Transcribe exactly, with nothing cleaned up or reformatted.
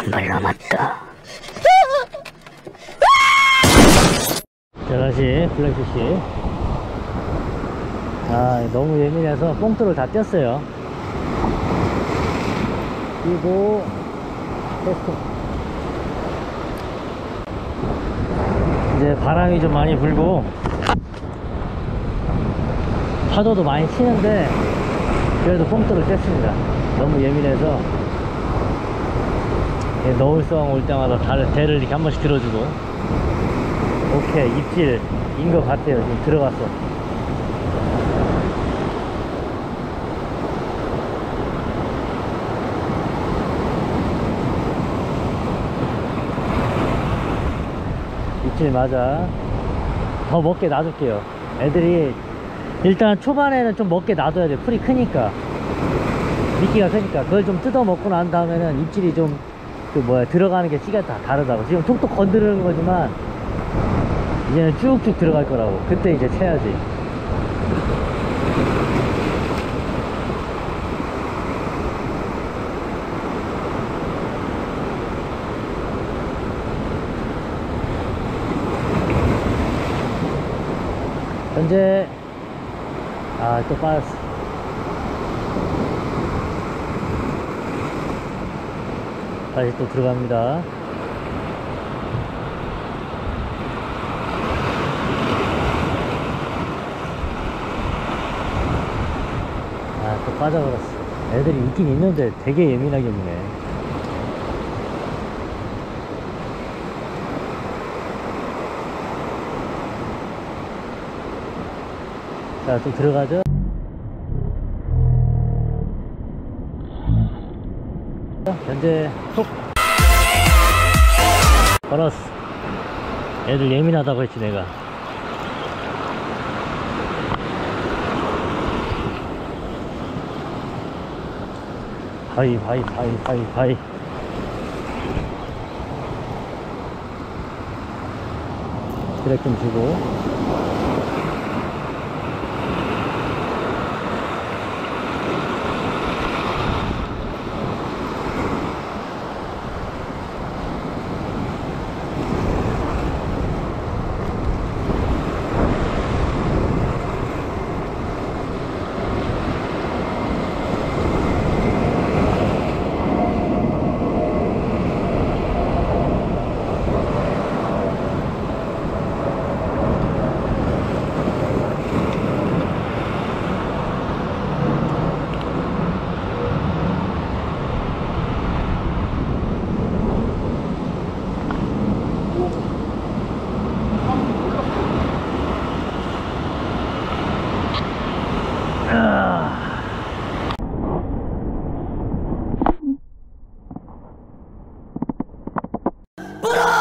한 발 남았다. 자, 다시 블랙피쉬. 아, 너무 예민해서 뽕돌을 다 뗐어요. 그리고 테스트. 이제 바람이 좀 많이 불고 파도도 많이 치는데 그래도 뽕돌을 뗐습니다. 너무 예민해서 너울성 올 때마다 배를 이렇게 한 번씩 들어주고. 오케이, 입질인 것 같아요. 지금 들어갔어. 입질 맞아. 더 먹게 놔둘게요. 애들이 일단 초반에는 좀 먹게 놔둬야 돼. 풀이 크니까, 미끼가 크니까. 그걸 좀 뜯어 먹고 난 다음에는 입질이 좀 그 뭐야 들어가는 게 찌가 다 다르다고. 지금 톡톡 건드리는 거지만 이제는 쭉쭉 들어갈 거라고. 그때 이제 채야지. 현재 아 또 빠졌어. 다시 또 들어갑니다. 아, 또 빠져버렸어. 애들이 있긴 있는데 되게 예민하게 무네. 자, 또 들어가죠. 현재 톡 걸었어. 애들 예민하다고 했지 내가. 바이 바이 바이 바이 바이. 드랙 좀 주고. 불어!